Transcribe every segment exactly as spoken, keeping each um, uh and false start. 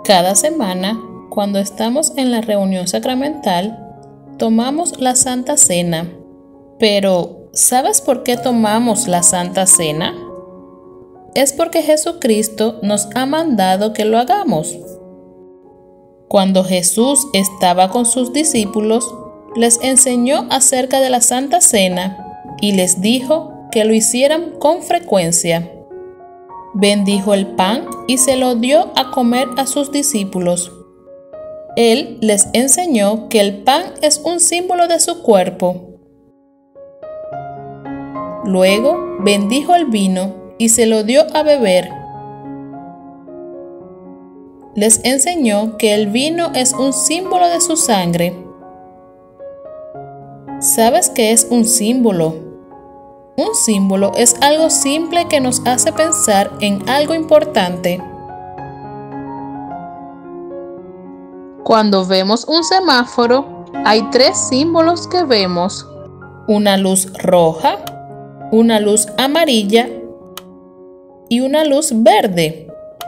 Cada semana, cuando estamos en la reunión sacramental, tomamos la Santa Cena. Pero, ¿sabes por qué tomamos la Santa Cena? Es porque Jesucristo nos ha mandado que lo hagamos. Cuando Jesús estaba con sus discípulos, les enseñó acerca de la Santa Cena y les dijo que lo hicieran con frecuencia. Bendijo el pan y se lo dio a comer a sus discípulos. Él les enseñó que el pan es un símbolo de su cuerpo. Luego bendijo el vino y se lo dio a beber. Les enseñó que el vino es un símbolo de su sangre. ¿Sabes qué es un símbolo? Un símbolo es algo simple que nos hace pensar en algo importante. Cuando vemos un semáforo, hay tres símbolos que vemos: una luz roja, una luz amarilla y una luz verde.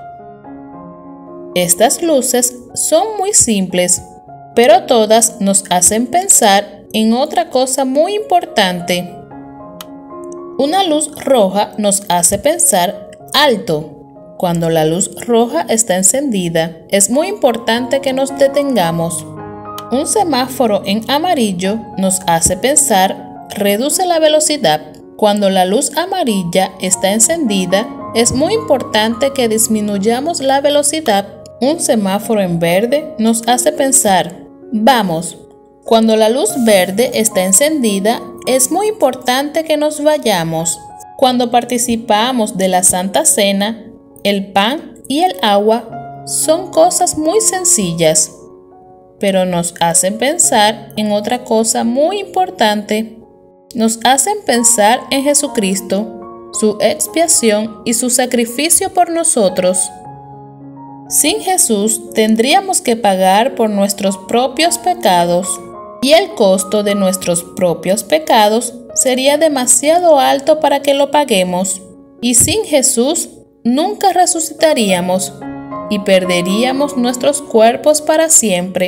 Estas luces son muy simples, pero todas nos hacen pensar en otra cosa muy importante. Una luz roja nos hace pensar alto. Cuando la luz roja está encendida, es muy importante que nos detengamos. Un semáforo en amarillo nos hace pensar reduce la velocidad. Cuando la luz amarilla está encendida, es muy importante que disminuyamos la velocidad. Un semáforo en verde nos hace pensar vamos. Cuando la luz verde está encendida, es muy importante que nos vayamos. Cuando participamos de la Santa Cena, el pan y el agua son cosas muy sencillas, pero nos hacen pensar en otra cosa muy importante. Nos hacen pensar en Jesucristo, su expiación y su sacrificio por nosotros. Sin Jesús tendríamos que pagar por nuestros propios pecados. Y el costo de nuestros propios pecados sería demasiado alto para que lo paguemos. Y sin Jesús nunca resucitaríamos y perderíamos nuestros cuerpos para siempre.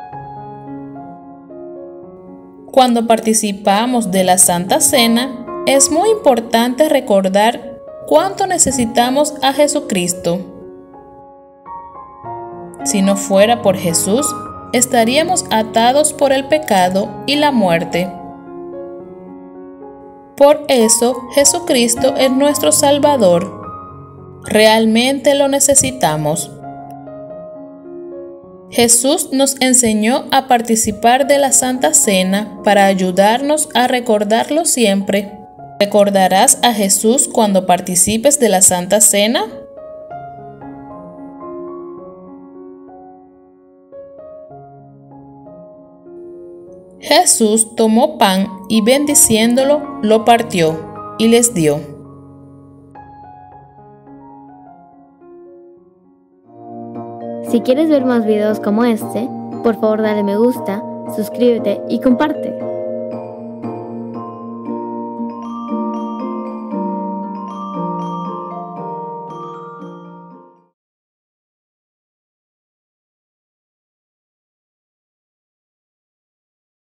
Cuando participamos de la Santa Cena, es muy importante recordar cuánto necesitamos a Jesucristo. Si no fuera por Jesús, estaríamos atados por el pecado y la muerte. Por eso, Jesucristo es nuestro Salvador. Realmente lo necesitamos. Jesús nos enseñó a participar de la Santa Cena para ayudarnos a recordarlo siempre. ¿Recordarás a Jesús cuando participes de la Santa Cena? Jesús tomó pan y bendiciéndolo, lo partió y les dio. Si quieres ver más videos como este, por favor dale me gusta, suscríbete y comparte.